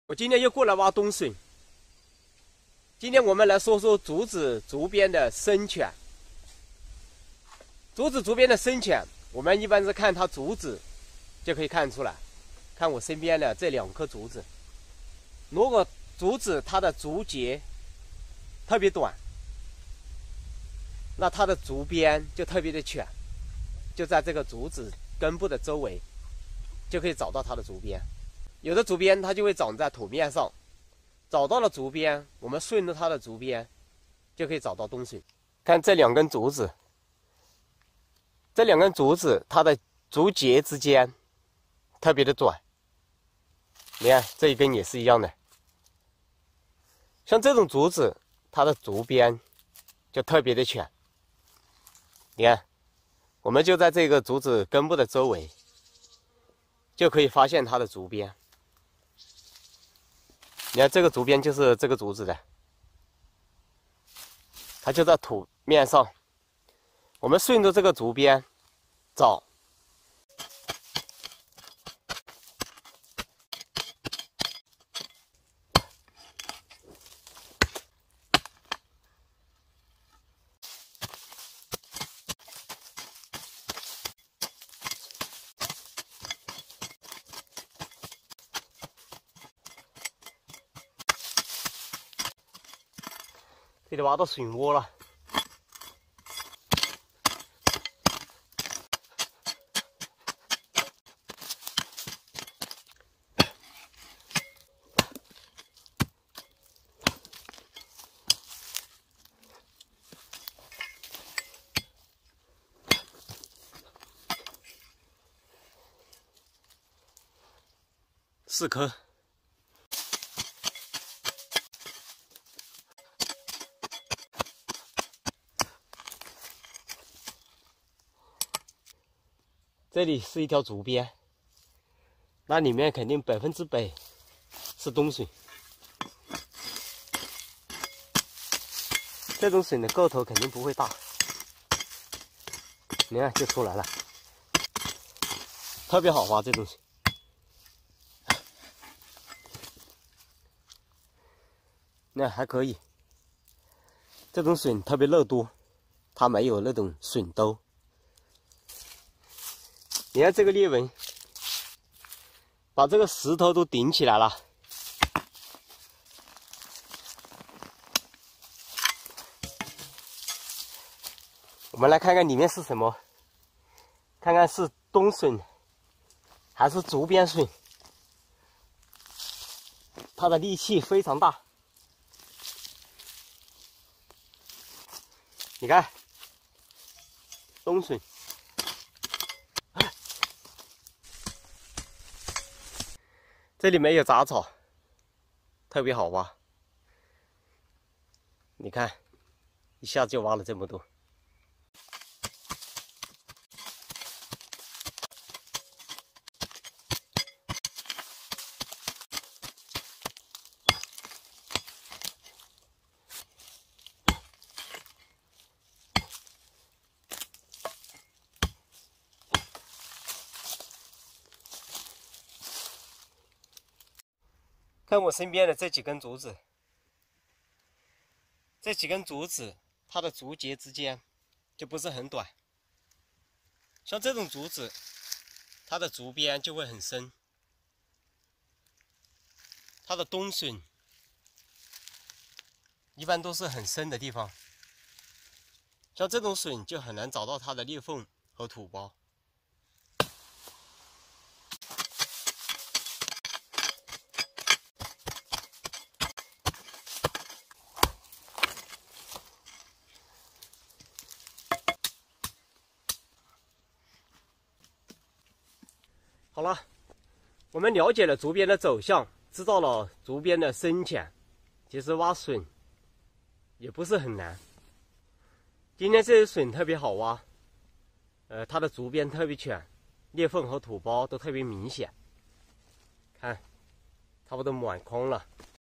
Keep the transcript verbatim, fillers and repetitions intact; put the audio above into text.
我今天又过来挖冬笋。今天我们来说说竹子竹编的深浅。竹子竹编的深浅，我们一般是看它竹子就可以看出来。看我身边的这两棵竹子，如果竹子它的竹节特别短，那它的竹编就特别的浅，就在这个竹子根部的周围，就可以找到它的竹编。有的竹编它就会长在土面上，找到了竹编，我们顺着它的竹编，就可以找到冬笋。看这两根竹子，这两根竹子它的竹节之间特别的短，你看这一根也是一样的。像这种竹子，它的竹编就特别的浅。你看，我们就在这个竹子根部的周围，就可以发现它的竹编。你看这个竹编就是这个竹子的，它就在土面上。我们顺着这个竹编找，这里挖到笋窝了。四颗。这里是一条竹编，那里面肯定百分之百是冬笋。这种笋的个头肯定不会大，你看就出来了，特别好挖这种笋。那还可以，这种笋特别肉多，它没有那种笋兜。你看这个裂纹，把这个石头都顶起来了。我们来看看里面是什么，看看是冬笋还是竹编笋。它的力气非常大。你看，冬笋。这里没有杂草，特别好挖。你看，一下就挖了这么多。看我身边的这几根竹子，这几根竹子，它的竹节之间就不是很短。像这种竹子，它的竹编就会很深。它的冬笋一般都是很深的地方，像这种笋就很难找到它的裂缝和土包。好了，我们了解了竹编的走向，知道了竹编的深浅，其实挖笋也不是很难。今天这些笋特别好挖，呃，它的竹编特别浅，裂缝和土包都特别明显。看，差不多满筐了。